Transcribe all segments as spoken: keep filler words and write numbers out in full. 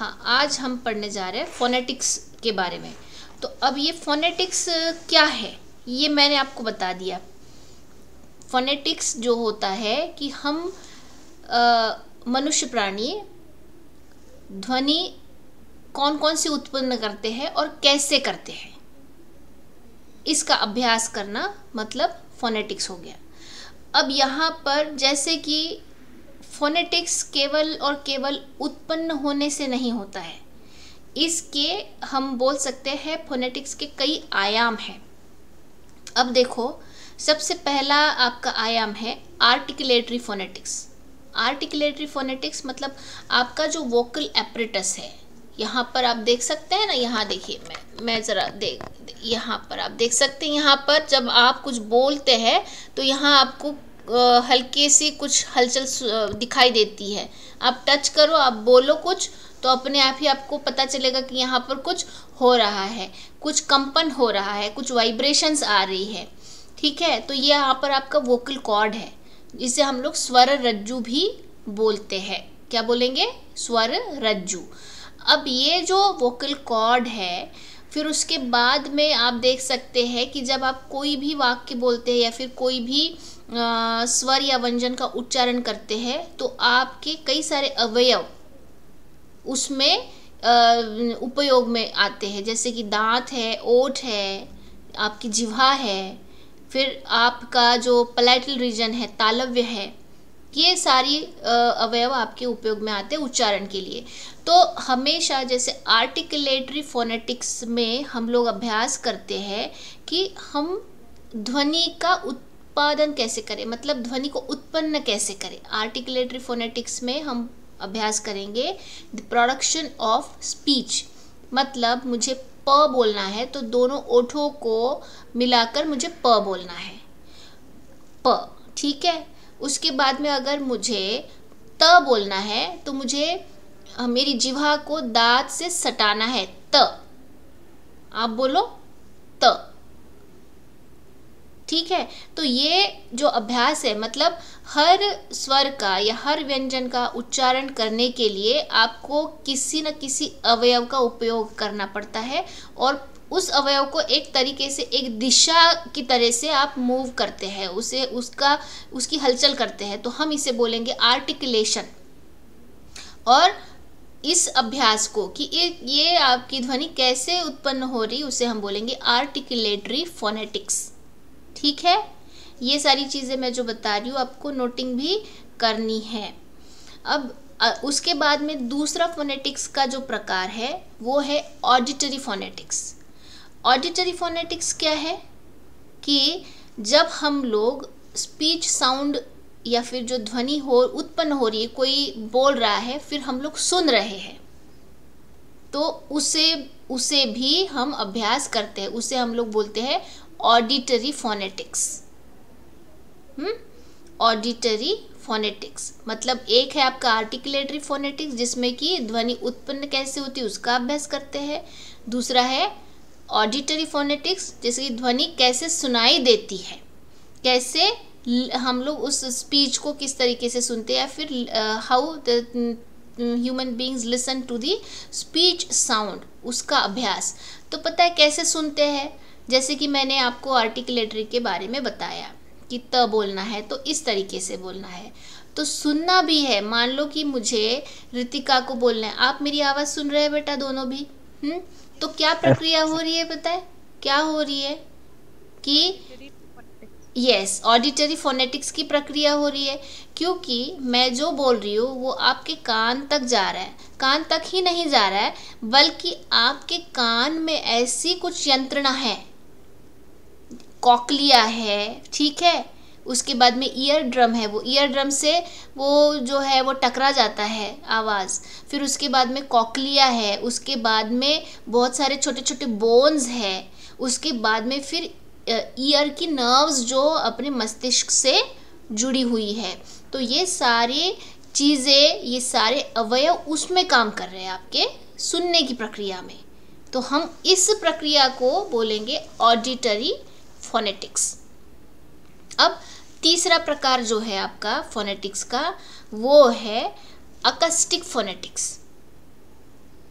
हाँ, आज हम पढ़ने जा रहे हैं फोनेटिक्स के बारे में। तो अब ये फोनेटिक्स क्या है ये मैंने आपको बता दिया। फोनेटिक्स जो होता है कि हम मनुष्य प्राणी ध्वनि कौन कौन सी उत्पन्न करते हैं और कैसे करते हैं, इसका अभ्यास करना मतलब फोनेटिक्स हो गया। अब यहाँ पर जैसे कि फोनेटिक्स केवल और केवल उत्पन्न होने से नहीं होता है, इसके हम बोल सकते हैं फोनेटिक्स के कई आयाम हैं। अब देखो, सबसे पहला आपका आयाम है आर्टिकुलेटरी फोनेटिक्स। आर्टिकुलेटरी फोनेटिक्स मतलब आपका जो वोकल एपरेटस है, यहाँ पर आप देख सकते हैं ना, यहाँ देखिए, मैं मैं ज़रा देख यहाँ पर आप देख सकते हैं, यहाँ पर जब आप कुछ बोलते हैं तो यहाँ आपको हल्की सी कुछ हलचल दिखाई देती है। आप टच करो, आप बोलो कुछ, तो अपने आप ही आपको पता चलेगा कि यहाँ पर कुछ हो रहा है, कुछ कंपन हो रहा है, कुछ वाइब्रेशंस आ रही है। ठीक है, तो ये यहाँ पर आपका वोकल कॉर्ड है, जिसे हम लोग स्वर रज्जु भी बोलते हैं। क्या बोलेंगे? स्वर रज्जु। अब ये जो वोकल कॉर्ड है, फिर उसके बाद में आप देख सकते हैं कि जब आप कोई भी वाक्य बोलते हैं या फिर कोई भी आ, स्वर या व्यंजन का उच्चारण करते हैं, तो आपके कई सारे अवयव उसमें आ, उपयोग में आते हैं, जैसे कि दांत है, ओठ है, आपकी जिह्वा है, फिर आपका जो पैलेटल रीजन है, तालव्य है, ये सारी अवयव आपके उपयोग में आते हैं उच्चारण के लिए। तो हमेशा जैसे आर्टिकुलेटरी फोनेटिक्स में हम लोग अभ्यास करते हैं कि हम ध्वनि का उत्पादन कैसे करें, मतलब ध्वनि को उत्पन्न कैसे करें। आर्टिकुलेटरी फोनेटिक्स में हम अभ्यास करेंगे द प्रोडक्शन ऑफ स्पीच, मतलब मुझे प बोलना है तो दोनों ओठों को मिलाकर मुझे प बोलना है, प। ठीक है, उसके बाद में अगर मुझे त बोलना है तो मुझे मेरी जिह्वा को दांत से सटाना है, त। आप बोलो त। ठीक है, तो ये जो अभ्यास है, मतलब हर स्वर का या हर व्यंजन का उच्चारण करने के लिए आपको किसी न किसी अवयव का उपयोग करना पड़ता है, और उस अवयव को एक तरीके से एक दिशा की तरह से आप मूव करते हैं, उसे उसका उसकी हलचल करते हैं, तो हम इसे बोलेंगे आर्टिकुलेशन। और इस अभ्यास को कि ये ये आपकी ध्वनि कैसे उत्पन्न हो रही, उसे हम बोलेंगे आर्टिकुलेटरी फोनेटिक्स। ठीक है, ये सारी चीज़ें मैं जो बता रही हूँ आपको नोटिंग भी करनी है। अब उसके बाद में दूसरा फोनेटिक्स का जो प्रकार है वो है ऑडिटरी फोनेटिक्स। ऑडिटरी फोनेटिक्स क्या है कि जब हम लोग स्पीच साउंड या फिर जो ध्वनि हो उत्पन्न हो रही है, कोई बोल रहा है, फिर हम लोग सुन रहे हैं, तो उसे उसे भी हम अभ्यास करते हैं, उसे हम लोग बोलते हैं auditory phonetics. Hmm auditory phonetics मतलब एक है आपका आर्टिकुलेटरी फोनेटिक्स, जिसमें कि ध्वनि उत्पन्न कैसे होती है उसका अभ्यास करते हैं। दूसरा है ऑडिटरी फोनेटिक्स, जैसे कि ध्वनि कैसे सुनाई देती है, कैसे हम लोग उस स्पीच को किस तरीके से सुनते हैं, फिर how the human beings listen to the speech sound, उसका अभ्यास। तो पता है कैसे सुनते हैं, जैसे कि मैंने आपको आर्टिकुलेटरी के बारे में बताया कि त बोलना है तो इस तरीके से बोलना है। तो सुनना भी है, मान लो कि मुझे रितिका को बोलना है, आप मेरी आवाज़ सुन रहे हैं बेटा दोनों भी, हम्म तो क्या प्रक्रिया हो रही है, पता है क्या हो रही है कि यस, ऑडिटरी फोनेटिक्स की प्रक्रिया हो रही है, क्योंकि मैं जो बोल रही हूँ वो आपके कान तक जा रहा है। कान तक ही नहीं जा रहा है, बल्कि आपके कान में ऐसी कुछ यंत्रणा है, कॉकलिया है, ठीक है, उसके बाद में ईयर ड्रम है, वो ईयर ड्रम से वो जो है वो टकरा जाता है आवाज़, फिर उसके बाद में कॉकलिया है, उसके बाद में बहुत सारे छोटे छोटे बोन्स है, उसके बाद में फिर ईयर की नर्व्स जो अपने मस्तिष्क से जुड़ी हुई है। तो ये सारी चीज़ें, ये सारे अवयव उसमें काम कर रहे हैं आपके सुनने की प्रक्रिया में। तो हम इस प्रक्रिया को बोलेंगे ऑडिटरी फोनेटिक्स। अब तीसरा प्रकार जो है आपका फोनेटिक्स का वो है अकस्टिक फोनेटिक्स।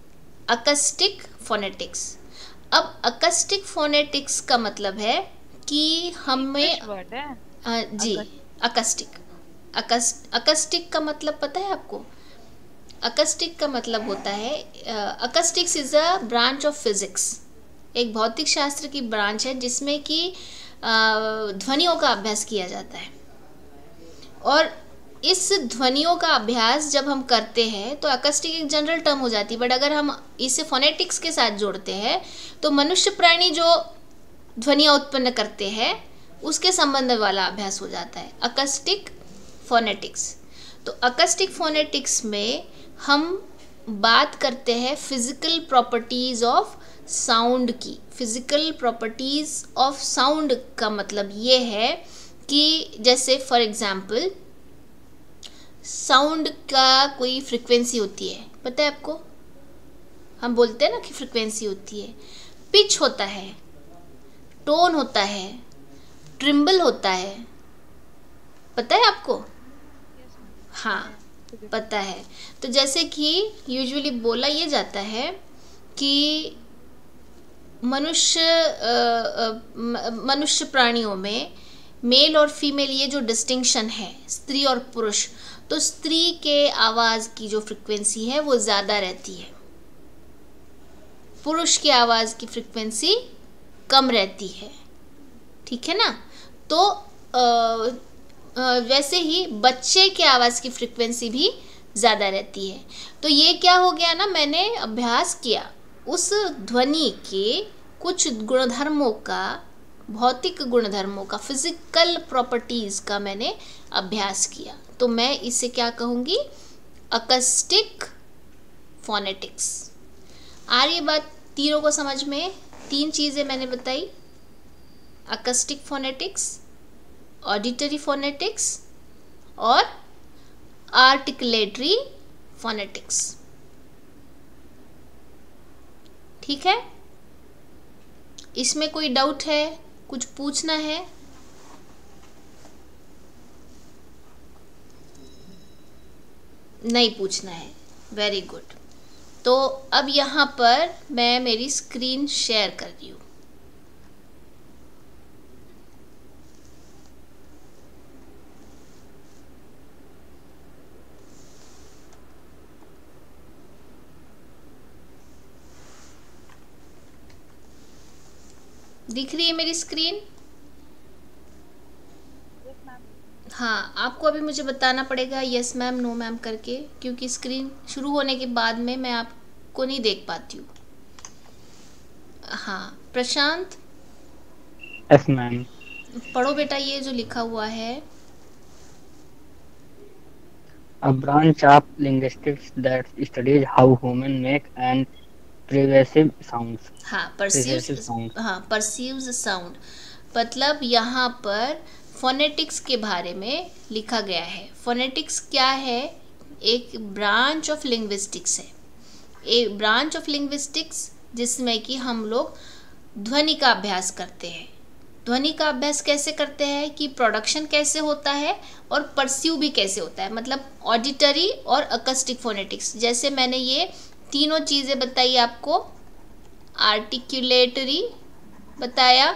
अकस्टिक फोनेटिक्स। अब अकस्टिक फोनेटिक्स का मतलब है कि हमें वर्ड है आ, जी अकस अकस्टिक। अकस्ट अकस्टिक का मतलब पता है आपको? अकस्टिक का मतलब होता है, acoustics is a branch of physics, एक भौतिक शास्त्र की ब्रांच है जिसमें कि ध्वनियों का अभ्यास किया जाता है। और इस ध्वनियों का अभ्यास जब हम करते हैं तो अकस्टिक एक जनरल टर्म हो जाती है, बट अगर हम इसे फोनेटिक्स के साथ जोड़ते हैं तो मनुष्य प्राणी जो ध्वनियाँ उत्पन्न करते हैं उसके संबंध वाला अभ्यास हो जाता है अकस्टिक फोनेटिक्स। तो अकस्टिक फोनेटिक्स में हम बात करते हैं फिजिकल प्रॉपर्टीज ऑफ साउंड की। फिजिकल प्रॉपर्टीज ऑफ साउंड का मतलब ये है कि जैसे फॉर एग्जाम्पल साउंड का कोई फ्रिक्वेंसी होती है, पता है आपको? हम बोलते हैं ना कि फ्रिक्वेंसी होती है, पिच होता है, टोन होता है, ट्रिम्बल होता है, पता है आपको? यस मैम हाँ, है पता है। तो जैसे कि यूजुअली बोला ये जाता है कि मनुष्य मनुष्य प्राणियों में मेल और फीमेल ये जो डिस्टिंक्शन है, स्त्री और पुरुष, तो स्त्री के आवाज़ की जो फ्रिक्वेंसी है वो ज़्यादा रहती है, पुरुष की आवाज़ की फ्रिक्वेंसी कम रहती है। ठीक है ना? तो आ, आ, वैसे ही बच्चे के आवाज़ की फ्रिक्वेंसी भी ज़्यादा रहती है। तो ये क्या हो गया ना, मैंने अभ्यास किया उस ध्वनि के कुछ गुणधर्मों का, भौतिक गुणधर्मों का, फिजिकल प्रॉपर्टीज़ का मैंने अभ्यास किया। तो मैं इसे क्या कहूँगी? अकस्टिक फोनेटिक्स। आ रही बात तीनों को समझ में? तीन चीज़ें मैंने बताई, अकस्टिक फोनेटिक्स, ऑडिटरी फोनेटिक्स और आर्टिकुलेटरी फोनेटिक्स। ठीक है? इसमें कोई डाउट है? कुछ पूछना है? नहीं पूछना है, वेरी गुड। तो अब यहाँ पर मैं मेरी स्क्रीन शेयर कर रही हूँ। दिख रही है मेरी स्क्रीन? यस मैम हाँ, आपको अभी मुझे बताना पड़ेगा यस मैम, नो मैम करके, क्योंकि स्क्रीन शुरू होने के बाद में मैं आपको नहीं देख पाती हूँ। हाँ, प्रशांत यस मैम। पढ़ो बेटा ये जो लिखा हुआ है। A branch of linguistics that studies how humans make and pervasive sounds. हाँ, परसीव्स, Pervasive sounds. हाँ परसीव्स साउंड, मतलब यहाँ पर फोनेटिक्स के बारे में लिखा गया है। फोनेटिक्स क्या है? एक ब्रांच ऑफ लिंग्विस्टिक्स है, एक ब्रांच ऑफ लिंग्विस्टिक्स जिसमें कि हम लोग ध्वनि का अभ्यास करते हैं। ध्वनि का अभ्यास कैसे करते हैं कि प्रोडक्शन कैसे होता है और परस्यू भी कैसे होता है, मतलब ऑडिटरी और अकस्टिक फोनेटिक्स। जैसे मैंने ये तीनों चीज़ें बताई आपको, आर्टिकुलेटरी बताया,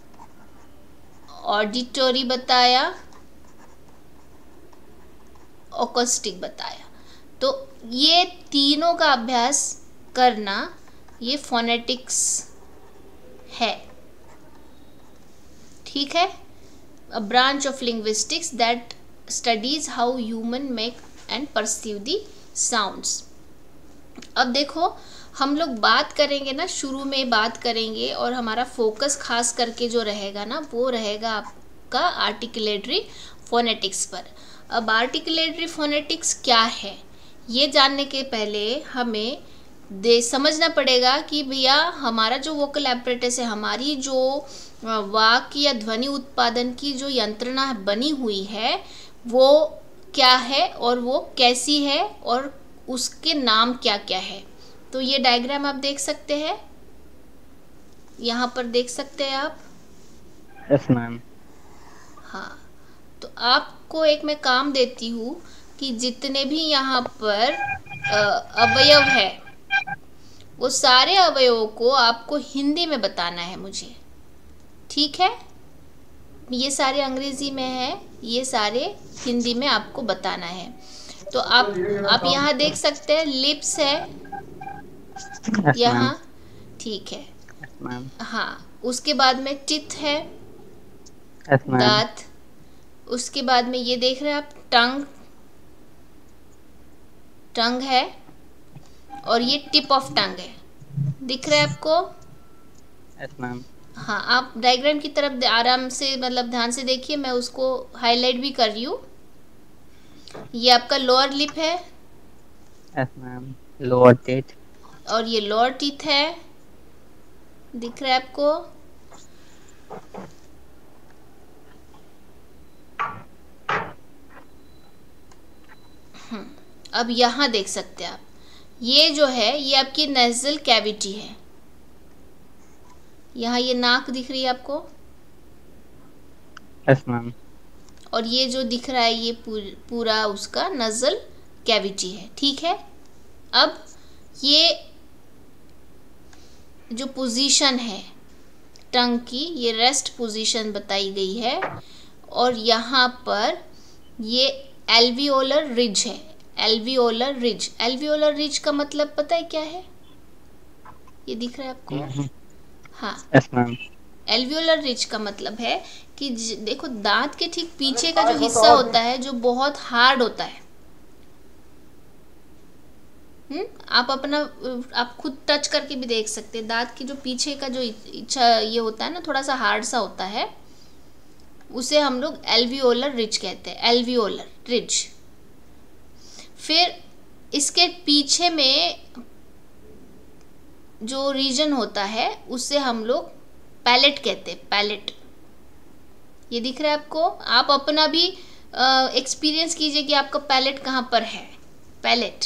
ऑडिटरी बताया, अकॉस्टिक बताया। तो ये तीनों का अभ्यास करना ये फोनेटिक्स है। ठीक है? A branch of linguistics that studies how human make and perceive the sounds. अब देखो, हम लोग बात करेंगे ना, शुरू में बात करेंगे और हमारा फोकस खास करके जो रहेगा ना वो रहेगा आपका आर्टिकुलेटरी फोनेटिक्स पर। अब आर्टिकुलेटरी फोनेटिक्स क्या है ये जानने के पहले हमें दे समझना पड़ेगा कि भैया हमारा जो वोकल एपरेटस है, हमारी जो वाक्य या ध्वनि उत्पादन की जो यंत्रणा बनी हुई है वो क्या है और वो कैसी है और उसके नाम क्या क्या है। तो ये डायग्राम आप देख सकते हैं, यहाँ पर देख सकते हैं आप। Yes ma'am. हाँ, तो आपको एक मैं काम देती हूँ कि जितने भी यहाँ पर अ, अवयव है वो सारे अवयवों को आपको हिंदी में बताना है मुझे, ठीक है। ये सारे अंग्रेजी में है, ये सारे हिंदी में आपको बताना है। तो आप आप यहाँ देख सकते हैं लिप्स है यस यहाँ, मैम। ठीक है। Yes ma'am. हाँ, उसके बाद में टिथ है, यस मैम। दांत। उसके बाद में ये देख रहे हैं आप टंग, टंग है, और ये टिप ऑफ टंग है, दिख रहा है आपको। Yes ma'am. हाँ, आप डायग्राम की तरफ आराम से मतलब ध्यान से देखिए, मैं उसको हाईलाइट भी कर रही हूँ। ये आपका लोअर लिप है, यस मैम। Lower teeth. और ये लोअर टीथ है, दिख रहा है आपको। अब यहाँ देख सकते हैं आप, ये जो है ये आपकी नेज़ल कैविटी है। यहाँ ये नाक दिख रही है आपको, यस मैम। और ये जो दिख रहा है ये पूर, पूरा उसका नज़ल कैविटी है, ठीक है। अब ये जो पोजीशन है टंग की, ये रेस्ट पोजीशन बताई गई है, और यहाँ पर ये एल्वियोलर रिज है। एल्वियोलर रिज, एल्वियोलर रिज का मतलब पता है क्या है? ये दिख रहा है आपको? हाँ, यस मैम। एल्वियोलर रिज का मतलब है कि देखो दांत के ठीक पीछे का जो हिस्सा होता है जो बहुत हार्ड होता है, हम्म आप अपना आप खुद टच करके भी देख सकते हैं, दांत की जो पीछे का जो इच्छा ये होता है ना, थोड़ा सा हार्ड सा होता है, उसे हम लोग एल्वियोलर रिज कहते हैं, एल्वियोलर रिज। फिर इसके पीछे में जो रीजन होता है उसे हम लोग पैलेट कहते हैं, पैलेट। ये दिख रहा है आपको? आप अपना भी एक्सपीरियंस कीजिए कि आपका पैलेट कहाँ पर है, पैलेट।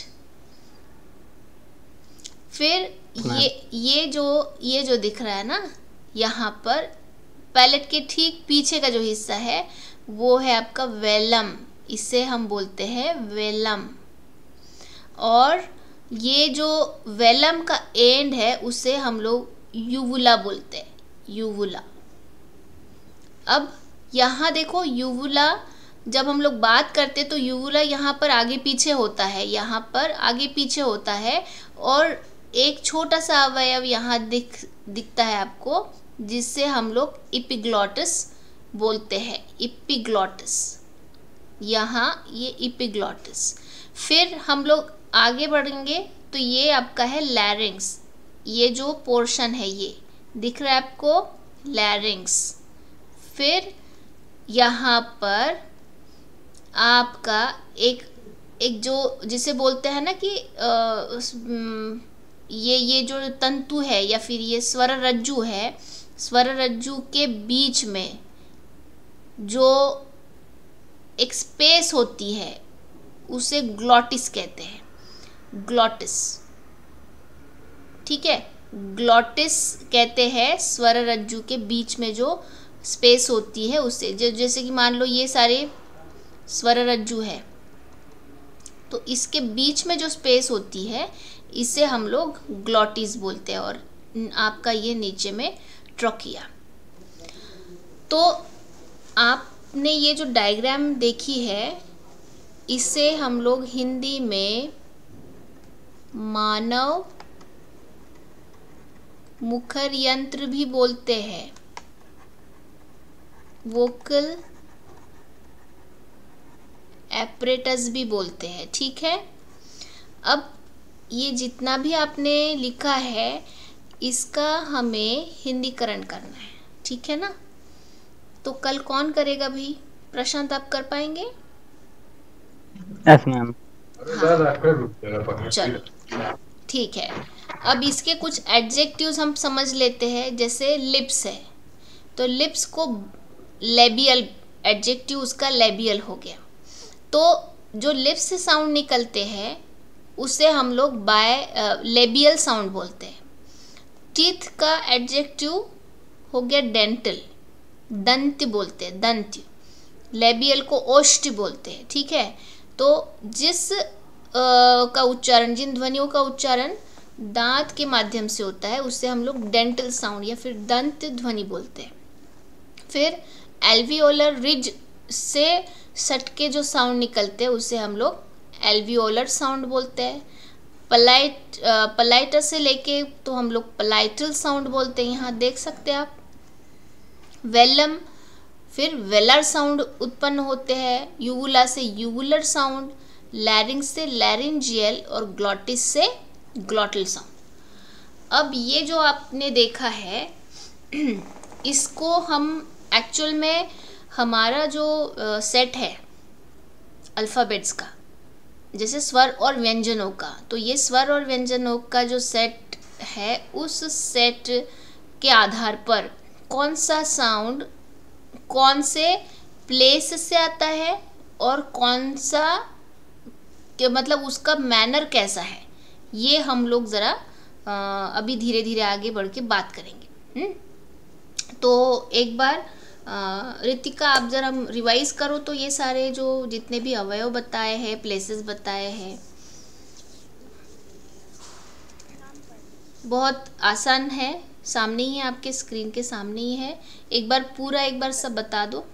फिर ये ये जो ये जो दिख रहा है ना यहाँ पर, पैलेट के ठीक पीछे का जो हिस्सा है वो है आपका वेलम, इसे हम बोलते हैं वेलम। और ये जो वेलम का एंड है उसे हम लोग यूवुला बोलते हैं, यूवुला। अब यहाँ देखो यूवुला, जब हम लोग बात करते तो यूवुला यहाँ पर आगे पीछे होता है, यहाँ पर आगे पीछे होता है, और एक छोटा सा अवयव यहाँ दिख दिखता है आपको, जिससे हम लोग इपिग्लॉटिस बोलते हैं, इपिग्लॉटिस। यहाँ ये इपिग्लॉटिस। फिर हम लोग आगे बढ़ेंगे तो ये आपका है लैरिंग्स, ये जो पोर्शन है ये दिख रहा है आपको, लैरिंग्स। फिर यहाँ पर आपका एक एक जो जिसे बोलते हैं ना कि आ, ये ये जो तंतु है या फिर ये स्वर रज्जु है, स्वर रज्जु के बीच में जो एक स्पेस होती है उसे ग्लॉटिस कहते हैं, ग्लॉटिस, ठीक है। ग्लॉटिस कहते हैं स्वर रज्जु के बीच में जो स्पेस होती है उसे, जो जैसे कि मान लो ये सारे स्वर रज्जु है, तो इसके बीच में जो स्पेस होती है इसे हम लोग ग्लॉटिस बोलते हैं, और आपका ये नीचे में ट्रोकिया। तो आपने ये जो डायग्राम देखी है इसे हम लोग हिंदी में मानव मुखर यंत्र भी बोलते हैं, वोकल एपरेटस भी बोलते हैं, ठीक है। अब ये जितना भी आपने लिखा है इसका हमें हिंदीकरण करना है, ठीक है ना। तो कल कौन करेगा भाई? प्रशांत, आप कर पाएंगे? Yes ma'am. चलो ठीक है। अब इसके कुछ एडजेक्टिव्स हम समझ लेते हैं, जैसे लिप्स है तो लिप्स को लेबियल, एडजेक्टिव उसका लेबियल हो गया। तो जो लिप्स से साउंड निकलते हैं उसे हम लोग बाय लेबियल साउंड बोलते हैं। टीथ का एडजेक्टिव हो गया डेंटल, दंत बोलते हैं, दंत। लेबियल को ओष्ठ बोलते हैं, ठीक है। तो जिस आ, का उच्चारण, जिन ध्वनियों का उच्चारण दांत के माध्यम से होता है, उससे हम लोग डेंटल साउंड या फिर दंत ध्वनि बोलते हैं। फिर एल्वियोलर रिज से सट के जो साउंड निकलते हैं उसे हम लोग एल्वियोलर साउंड बोलते हैं। पलाइट पलाइटर से लेके तो हम लोग पलाइटल साउंड बोलते हैं, यहाँ देख सकते हैं आप। वेलम फिर वेलर साउंड उत्पन्न होते हैं। यूवुला से यूवुलर साउंड, लैरिंग्स से लैरिंजियल और ग्लॉटिस से ग्लॉटल साउंड। अब ये जो आपने देखा है इसको हम एक्चुअल में हमारा जो सेट है अल्फ़ाबेट्स का, जैसे स्वर और व्यंजनों का, तो ये स्वर और व्यंजनों का जो सेट है उस सेट के आधार पर कौन सा साउंड कौन से प्लेस से आता है और कौन सा कि मतलब उसका मैनर कैसा है, ये हम लोग ज़रा अभी धीरे धीरे आगे बढ़ के बात करेंगे। हुँ? तो एक बार रितिका आप ज़रा रिवाइज करो तो ये सारे जो जितने भी अवयव बताए हैं, प्लेसेस बताए हैं, बहुत आसान है, सामने ही है, आपके स्क्रीन के सामने ही है। एक बार पूरा एक बार सब बता दो।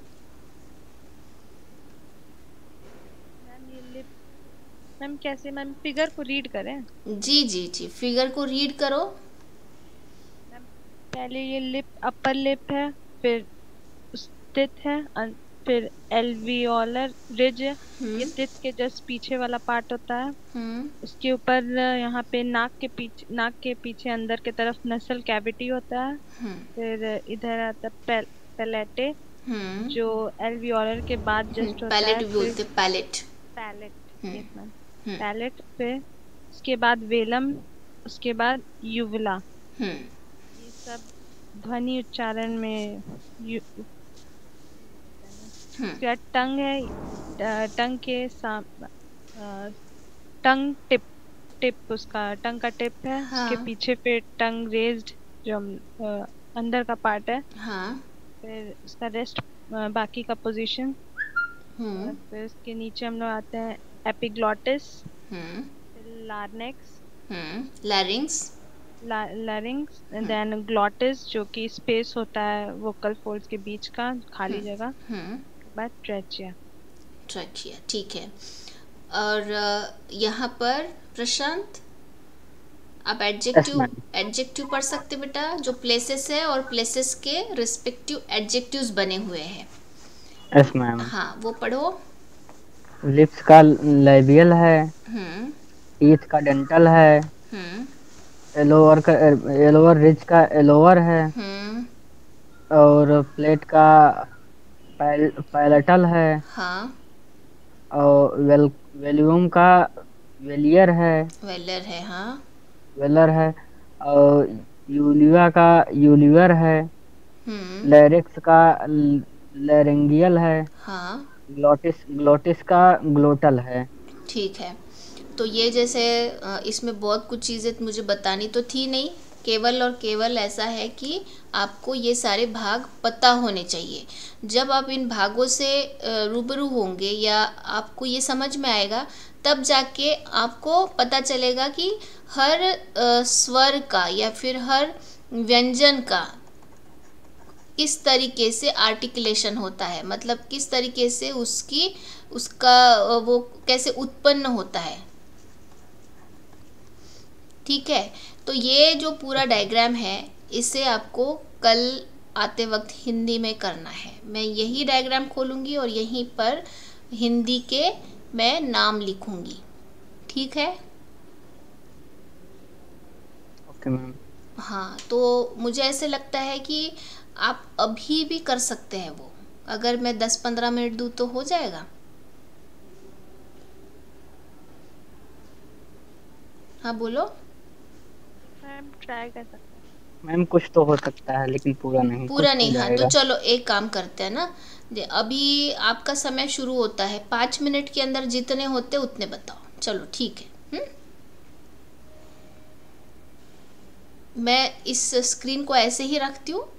मैम ये लिप, मैम कैसे मैम फिगर को रीड करें? जी जी जी फिगर को रीड करो। मैम पहले ये लिप अपर लिप है, फिर स्थित है, अन- फिर एल्वियोलर रिज है, ये टिथ के जस्ट पीछे वाला पार्ट होता है। हम्म उसके ऊपर यहाँ पे नाक के पीछे नाक के पीछे अंदर की तरफ नसल कैविटी होता है। हम्म फिर इधर आता है पेल, पेलेटे, हम्म जो एल्वियोलर के बाद जस्ट होता पैलेट है। भी फिर बोलते, palate. Palate, hmm yes ma'am, hmm palate. फिर उसके बाद वेलम, उसके बाद यूवुला। हम्म ये सब ध्वनि उच्चारण में यू, हम्म उसके बाद टंग है, ट- टंग के साम अ, टंग टिप, टिप उसका टंग का टिप है। उसके हाँ पीछे फिर टंग रेज्ड, जो हम, अ, अंदर का पार्ट है। हाँ फिर उसका रेस्ट, बाकी का पोजीशन। हम्म फिर उसके नीचे हम लोग आते हैं एपिग्लॉटिस, हम्म फिर लार्नेक्स, हम्म लैरिंग्स। लारिंग्स, हम्म देन ग्लॉटिस जो कि स्पेस होता है वोकल फोल्ड्स के बीच का खाली जगह। हम्म उसके बाद ट्रेचिया। ट्रैकिया, ठीक है। और अ, यहाँ पर प्रशांत आप यस एडजेक्टिव मैम। एडजेक्टिव पढ़ सकते बेटा, जो प्लेसेस है और प्लेसेस के रिस्पेक्टिव एडजेक्टिव्स बने हुए हैं। Yes ma'am. हाँ वो पढ़ो। लिप्स का लेबियल है, हम्म टीथ का डेंटल है, हम्म एलोवर का एलोवर रिज का एलोवर है, हम्म और प्लेट का पैल, पैलेटल है, हाँ और वेल वेल्यूम का वेलियर है, वेलर है, हाँ वेलर है, और यूलिया का यूलियर है, हम्म लैरिक्स का लैरिंगियल है, हाँ ग्लोटिस ग्लोटिस का ग्लोटल है। ठीक है। तो ये जैसे अ, इसमें बहुत कुछ चीज़ें मुझे बतानी तो थी नहीं, केवल और केवल ऐसा है कि आपको ये सारे भाग पता होने चाहिए। जब आप इन भागों से अ, रूबरू होंगे या आपको ये समझ में आएगा, तब जाके आपको पता चलेगा कि हर अ, स्वर का या फिर हर व्यंजन का किस तरीके से आर्टिकुलेशन होता है, मतलब किस तरीके से उसकी उसका अ, वो कैसे उत्पन्न होता है। ठीक है, तो ये जो पूरा डायग्राम है इसे आपको कल आते वक्त हिंदी में करना है। मैं यही डायग्राम खोलूँगी और यहीं पर हिंदी के मैं नाम लिखूँगी, ठीक है। Okay ma'am. हाँ, तो मुझे ऐसे लगता है कि आप अभी भी कर सकते हैं वो, अगर मैं दस पंद्रह मिनट दूँ तो हो जाएगा। हाँ बोलो। मैम ट्राई कर सकते हैं। मैम कुछ तो हो सकता है लेकिन पूरा नहीं, पूरा कुछ हो नहीं, हाँ तो जाएगा। चलो एक काम करते हैं ना, दे- अभी आपका समय शुरू होता है, पाँच मिनट के अंदर जितने होते उतने बताओ, चलो ठीक है। हम्म मैं इस स्क्रीन को ऐसे ही रखती हूँ।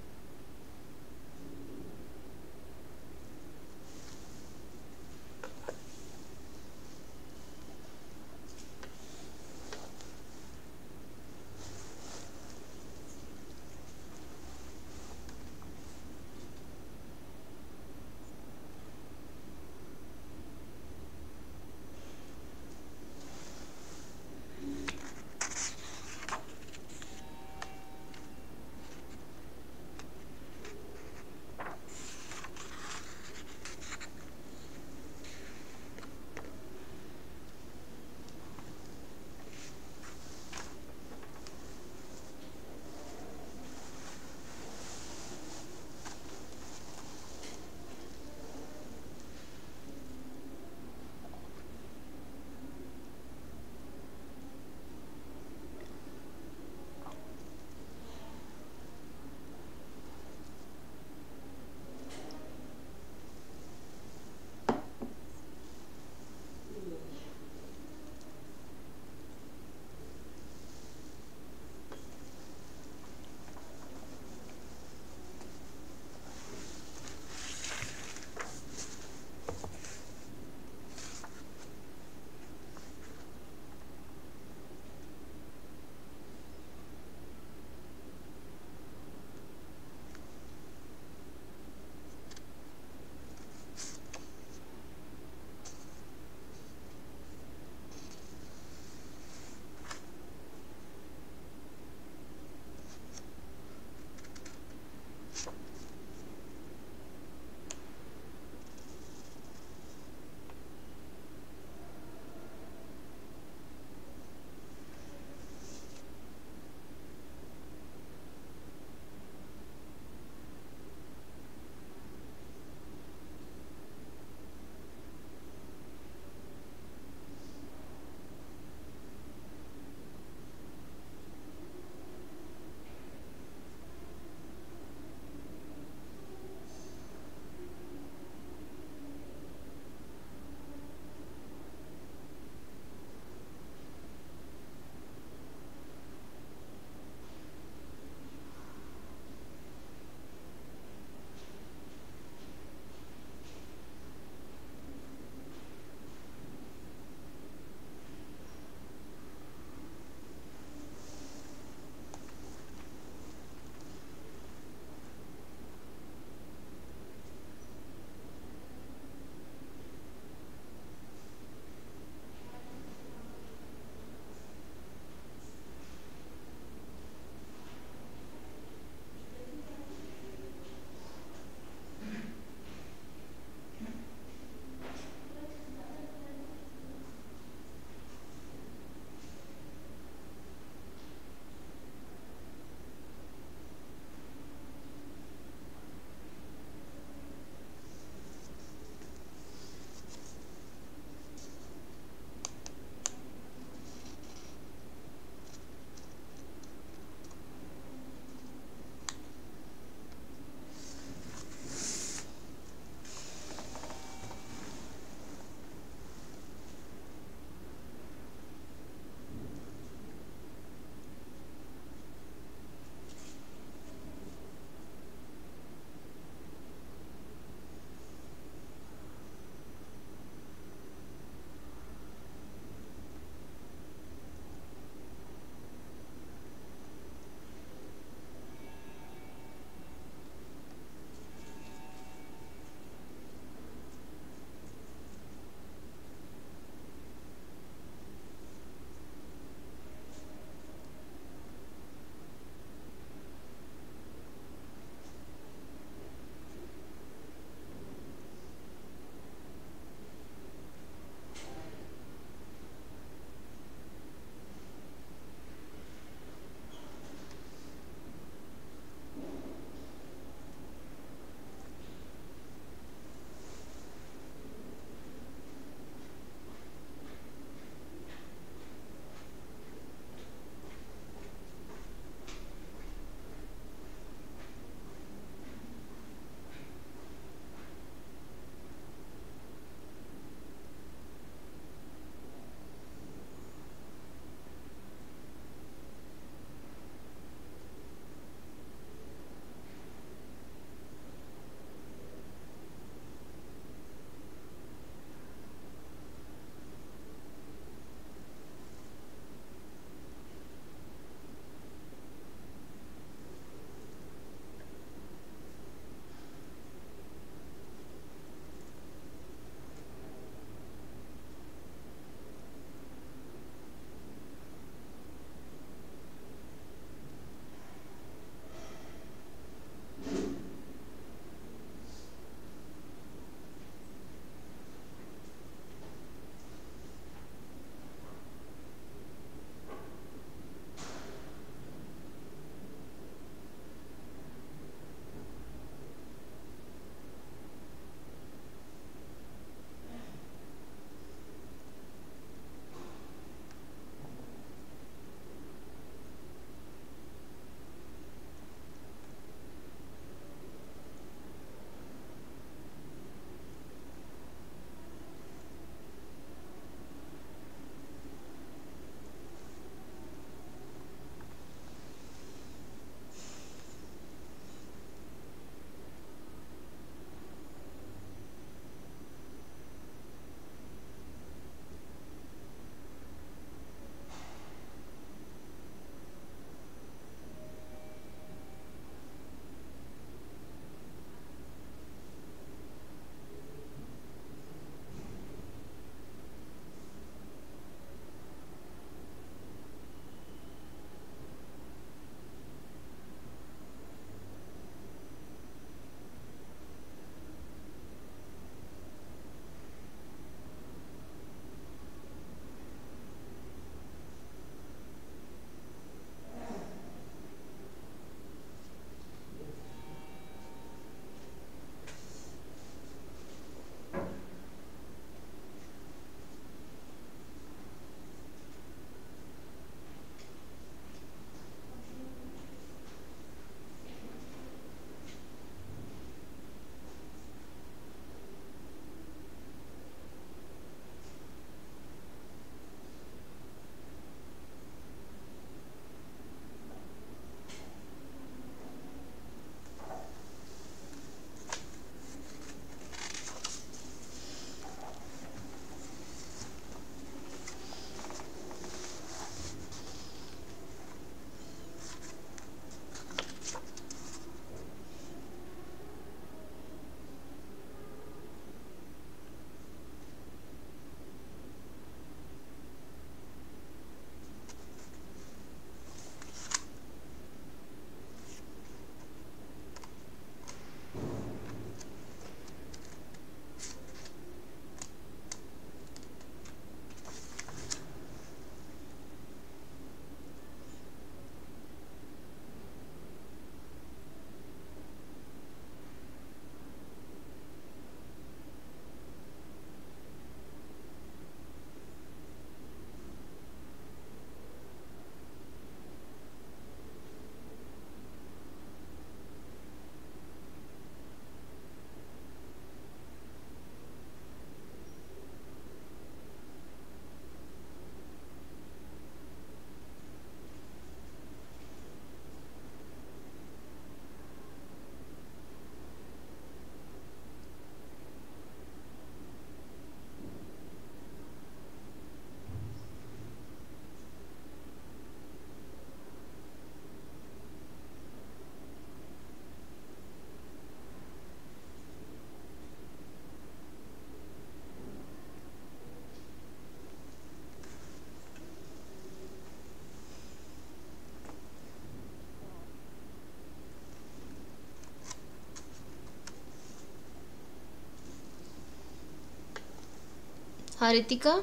हाँ रितिका,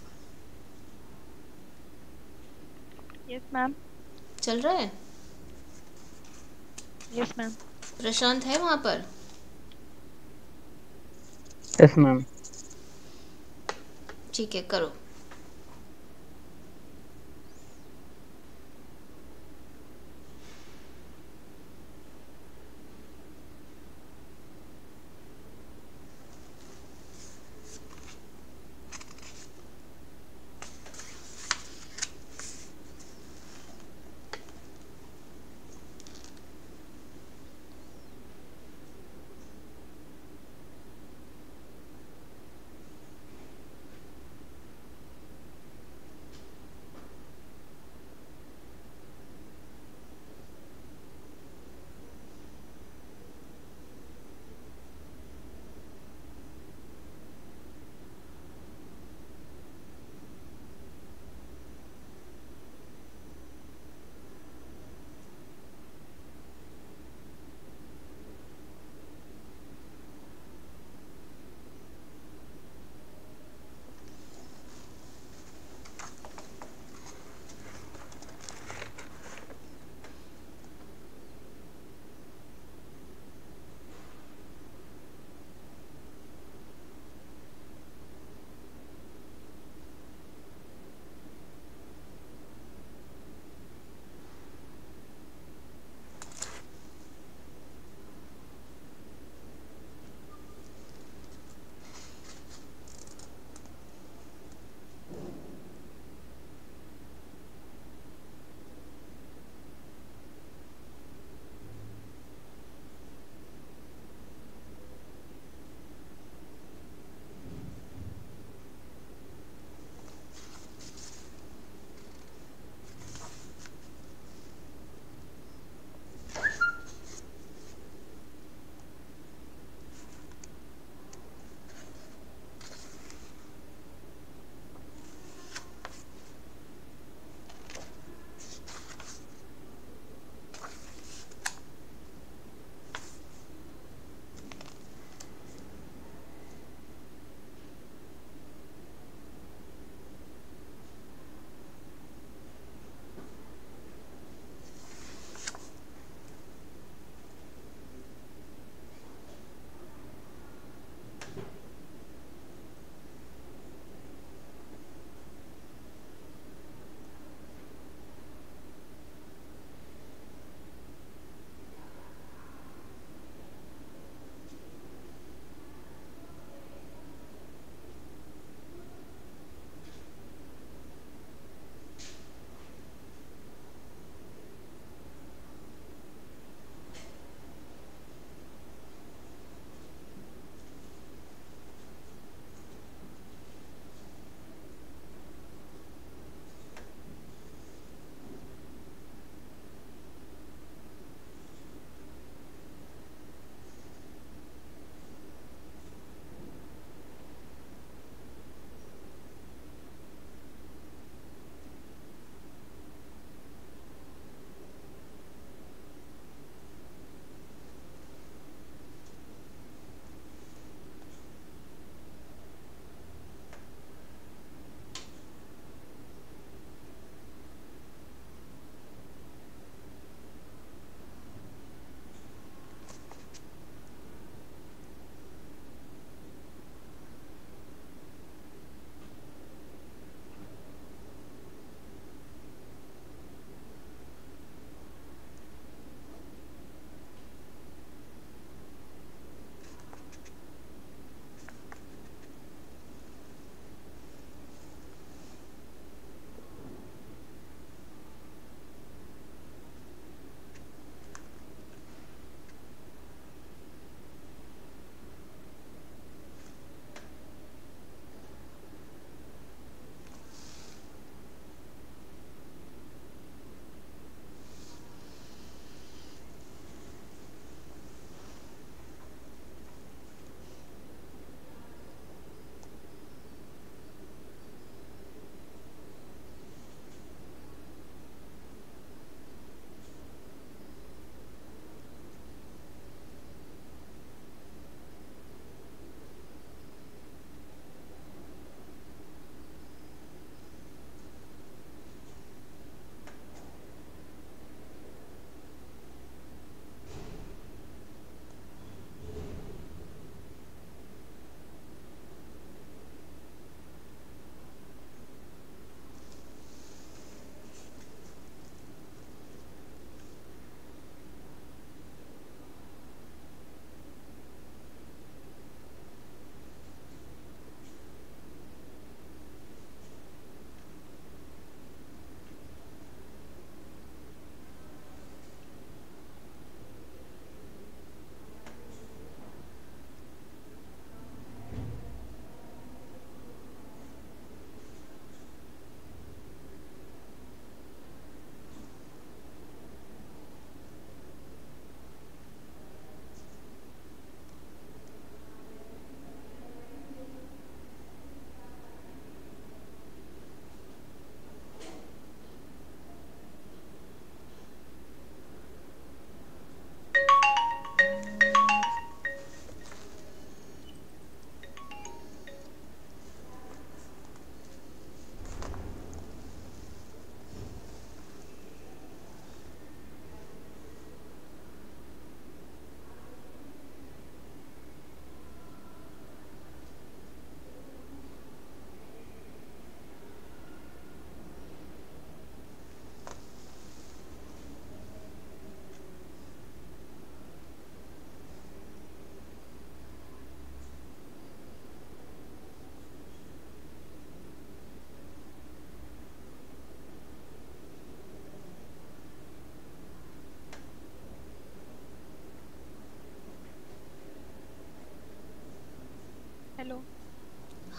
यस मैम। चल रहा है? Yes ma'am. प्रशांत है वहाँ पर? Yes ma'am. ठीक है, करो।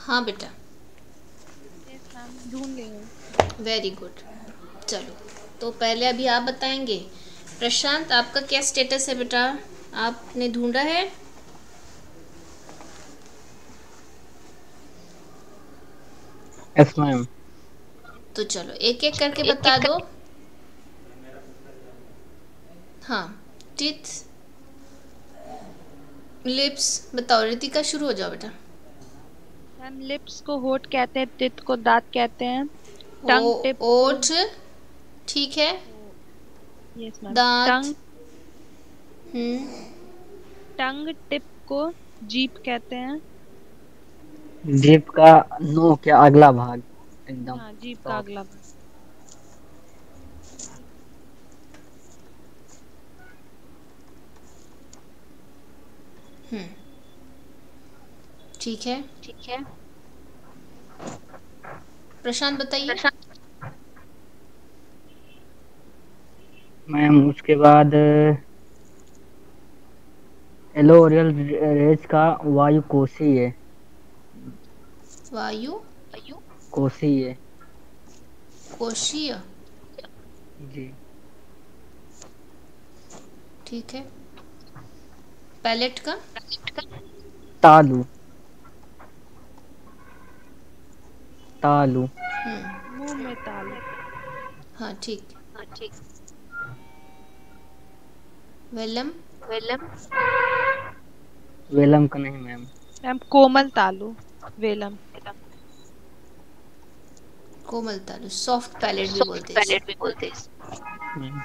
हाँ बेटा, यस मैम, ढूंढ रही हूँ। Very good. चलो, तो पहले अभी आप बताएंगे। प्रशांत, आपका क्या स्टेटस है बेटा? आपने ढूंढा है? Yes ma'am. तो चलो एक एक करके बता दो। हाँ, टीथ, लिप्स बताओ। रितिका, शुरू हो जाओ बेटा। मैम, लिप्स को होठ कहते हैं, टिथ को दांत कहते हैं, ओ टंग टिप को, ओठ, ठीक है। यस मैम, दांत, टंग हम्म, टंग टिप को जीभ कहते हैं। जीभ का नोक या अगला भाग एकदम हाँ, जीभ का सॉफ्ट। अगला भाग। हम्म, ठीक है। ठीक है। प्रशांत बताइए। मैम उसके बाद एलोरियल रेज का वायु कोशीय। वायु कोशीय कोशीय, जी। ठीक है। पैलेट का, तालु। तालु। हम्म, मुंह में तालु। हाँ ठीक। वेलम, वेलम का नहीं मैम। मैम, कोमल तालु, वेलम। कोमल तालु, सॉफ्ट पैलेट भी बोलते हैं इसे। मैम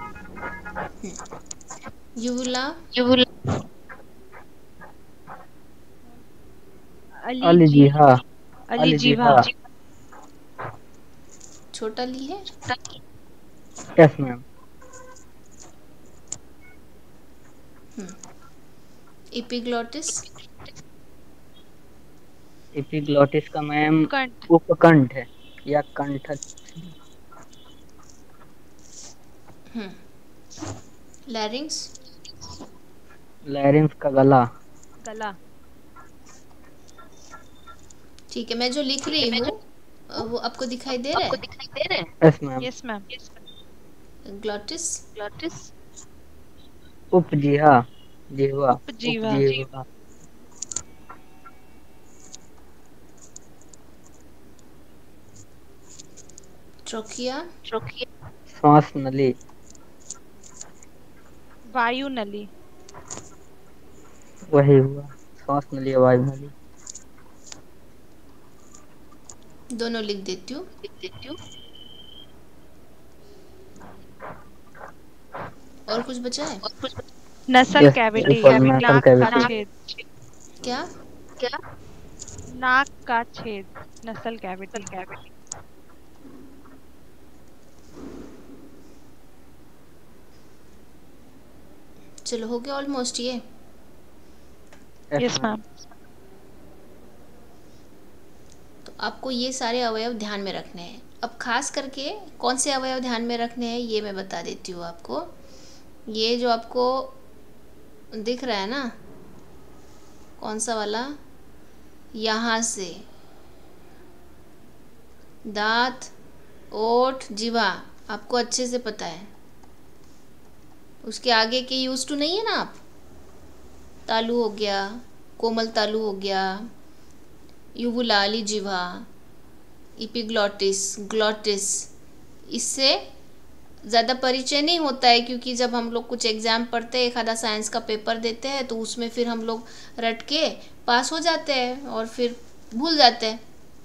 यूला, अली जी अलिजीहा। अली जीवा। अलिजीहा। छोटा ली है। Yes ma'am. इपिग्लोटिस, एपिग्लोटिस का मैम कंठ। उपकंठ है या कंठ। लैरिंग्स, लैरिंग्स का गला। गला। ठीक है। मैं जो लिख रही हूँ अ, वो आपको दिखाई दे रहा है? Yes ma'am. Yes ma'am. Glottis, उपजीहा। जिह्वा। उपजीवा। उपजीह्वा। ट्रोकिया, श्वास नली। वायु नली। वही हुआ, श्वास नली या वायु नली। दोनों लिख देती हूँ। और कुछ बचा है? नसल यस कैविटी, नसल नाक का कैविटी। छेद। क्या? नाक का छेद, नसल कैविटी। चलो, हो गया ऑलमोस्ट ये। Yes ma'am. तो आपको ये सारे अवयव ध्यान में रखने हैं। अब खास करके कौन से अवयव ध्यान में रखने हैं ये मैं बता देती हूँ आपको। ये जो आपको दिख रहा है ना, कौन सा वाला, यहाँ से दांत, ओठ, जीवा, आपको अच्छे से पता है। उसके आगे के यूज टू नहीं है ना आप। तालु हो गया, कोमल तालु हो गया, यूवुला, अलिजीवा, इपिग्लोटिस, ग्लोटिस, इससे ज़्यादा परिचय नहीं होता है, क्योंकि जब हम लोग कुछ एग्ज़ाम पढ़ते हैं, एक आधा साइंस का पेपर देते हैं, तो उसमें फिर हम लोग रट के पास हो जाते हैं और फिर भूल जाते हैं।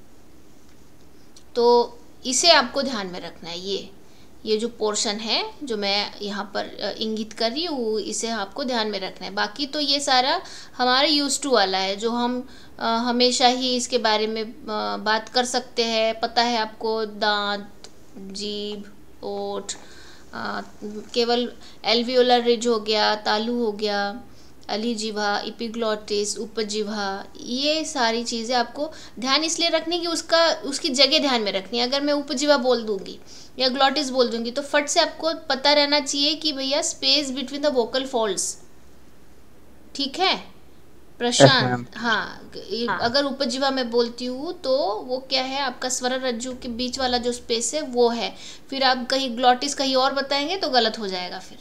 तो इसे आपको ध्यान में रखना है। ये ये जो पोर्शन है जो मैं यहाँ पर इंगित कर रही हूँ, इसे आपको ध्यान में रखना है। बाकी तो ये सारा हमारे यूज टू वाला है, जो हम आ, हमेशा ही इसके बारे में आ, बात कर सकते हैं। पता है आपको, दांत, जीभ, ओठ, आ, केवल एल्वियोलर रिज हो गया, तालु हो गया, अलिजीवा, इपिग्लोटिस, उपजीवा, ये सारी चीज़ें आपको ध्यान इसलिए रखनी कि उसका उसकी जगह ध्यान में रखनी है। अगर मैं उपजीवा बोल दूंगी या ग्लोटिस बोल दूंगी तो फट से आपको पता रहना चाहिए कि भैया space between the vocal folds, ठीक है। प्रशांत, हाँ, ये- अगर उपजीवा में बोलती हूँ तो वो क्या है, आपका स्वर रज्जु के बीच वाला जो स्पेस है वो है। फिर आप कहीं ग्लॉटिस कहीं और बताएंगे तो गलत हो जाएगा, फिर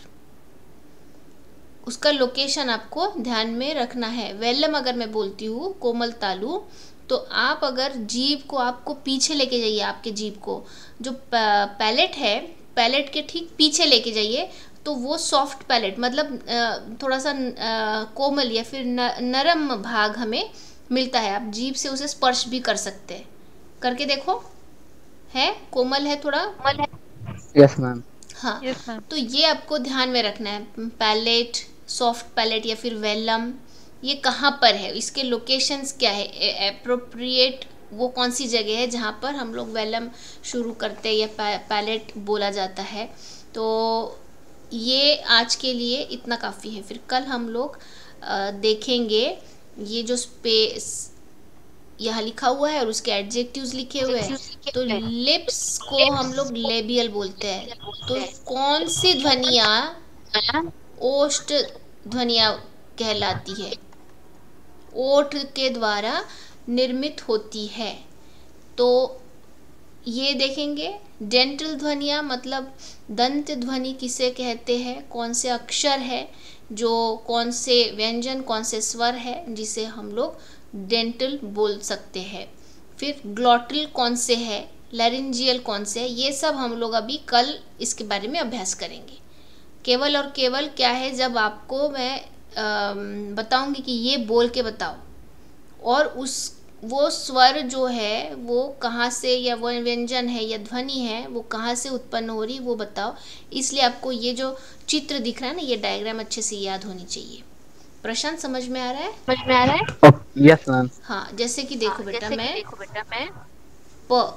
उसका लोकेशन आपको ध्यान में रखना है। वेलम अगर मैं बोलती हूँ कोमल तालु, तो आप अगर जीभ को आपको पीछे लेके जाइए, आपके जीभ को जो पैलेट है, पैलेट के ठीक पीछे लेके जाइए, तो वो सॉफ्ट पैलेट मतलब अ, थोड़ा सा अ, कोमल या फिर न, नरम भाग हमें मिलता है। आप जीभ से उसे स्पर्श भी कर सकते हैं। करके देखो, है कोमल है थोड़ा। Yes ma'am. हाँ, यस मैम। तो ये आपको ध्यान में रखना है। पैलेट, सॉफ्ट पैलेट या फिर वेलम, ये कहाँ पर है, इसके लोकेशंस क्या है, एप्रोप्रिएट वो कौन सी जगह है जहाँ पर हम लोग वेलम शुरू करते हैं या पैलेट बोला जाता है। तो ये आज के लिए इतना काफ़ी है। फिर कल हम लोग अ, देखेंगे ये जो स्पेस यहाँ लिखा हुआ है और उसके एडजेक्टिव्स लिखे हुए हैं। तो लिप्स को हम लोग लेबियल बोलते हैं। तो कौन सी ध्वनियाँ ओष्ठ ध्वनियाँ कहलाती है, ओठ के द्वारा निर्मित होती है। तो ये देखेंगे। डेंटल ध्वनियाँ मतलब दंत ध्वनि किसे कहते हैं, कौन से अक्षर है जो, कौन से व्यंजन, कौन से स्वर है जिसे हम लोग डेंटल बोल सकते हैं। फिर ग्लॉटल कौन से है, लैरिंजियल कौन से है, ये सब हम लोग अभी कल इसके बारे में अभ्यास करेंगे। केवल और केवल क्या है, जब आपको मैं बताऊंगी कि ये बोल के बताओ, और उस वो स्वर जो है वो कहाँ से, या वो व्यंजन है या ध्वनि है वो कहाँ से उत्पन्न हो रही वो बताओ। इसलिए आपको ये जो चित्र दिख रहा है ना, ये डायग्राम अच्छे से याद होनी चाहिए। प्रशांत, समझ में आ रहा है? समझ में आ रहा है? Yes ma'am. हाँ, जैसे कि देखो बेटा, जैसे कि मैं देखो बेटा, मैं प,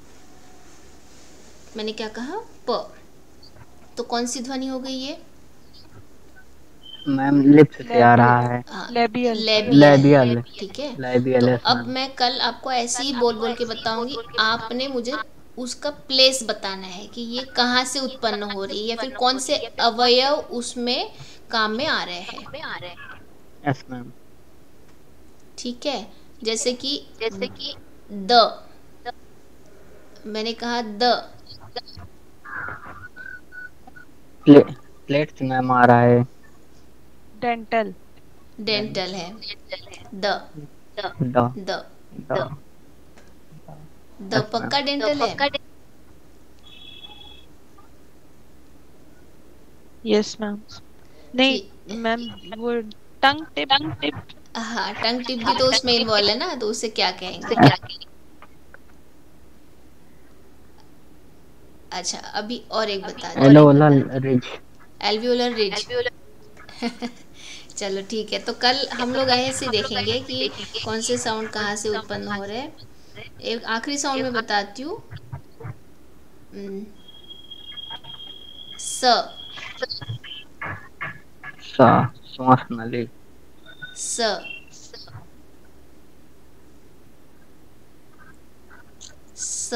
मैंने क्या कहा, प, तो कौन सी ध्वनि हो गई ये? मैम लिप्स से आ रहा है। हाँ, लेबियल। लेबियल, ठीक है। लेबियल, तो यस अब मैम। मैं कल आपको ऐसे ही बोल बोल के बताऊंगी, आपने मुझे उसका प्लेस बताना है कि ये कहाँ से उत्पन्न हो रही है या फिर कौन से अवयव उसमें काम में आ रहे हैं। Yes ma'am. ठीक है, जैसे कि जैसे कि द, मैंने कहा द, प्ले, प्लेट्स मैम आ रहा है। डेंटल। डेंटल है। The, the the, the the yes ma'am. पक्का डेंटल है। Yes ma'am. नहीं ठीक, मैम, वो टंग टिप। हाँ, टंग टिप भी तो उसमें इन्वॉल्व है ना, तो उसे क्या कहेंगे? अच्छा, अभी और एक बता दो। Alveolar ridge. Alveolar ridge. चलो ठीक है, तो कल हम लोग ऐसे देखेंगे कि कौन से साउंड कहाँ से उत्पन्न हो रहे हैं। एक आखिरी साउंड में बताती हूँ, हम्म, स, सा, श्वास नली। स, स,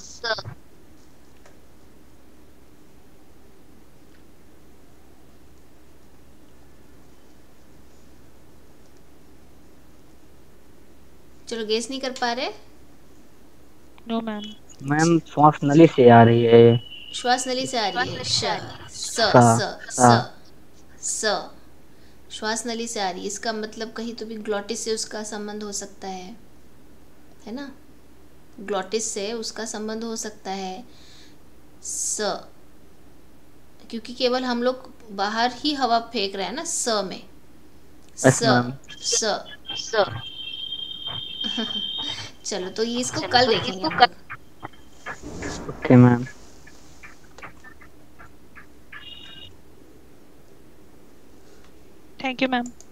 चलो गेस नहीं कर पा रहे? No ma'am. मैम श्वास नली से आ रही है ये। श्वास नली से आ रही है। श, स, सा स, सा स, स, श्वास नली से आ रही है। इसका मतलब कहीं तो भी ग्लॉटिस से उसका संबंध हो सकता है है ना, ग्लॉटिस से उसका संबंध हो सकता है। स, क्योंकि केवल हम लोग बाहर ही हवा फेंक रहे हैं ना स में। यस स, मैम। स, चलो, तो ये इसको कल देखेंगे हम लोग। Okay ma'am. Thank you ma'am.